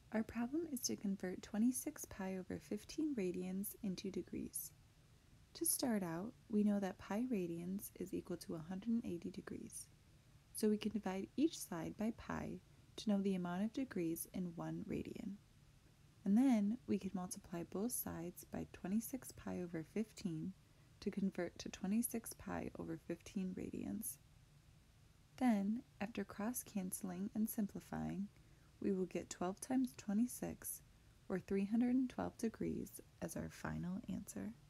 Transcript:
Our problem is to convert 26 pi over 15 radians into degrees. To start out, we know that pi radians is equal to 180 degrees. So we can divide each side by pi to know the amount of degrees in 1 radian. And then we can multiply both sides by 26 pi over 15 to convert to 26 pi over 15 radians. Then, after cross-canceling and simplifying, we will get 12 times 26, or 312 degrees, as our final answer.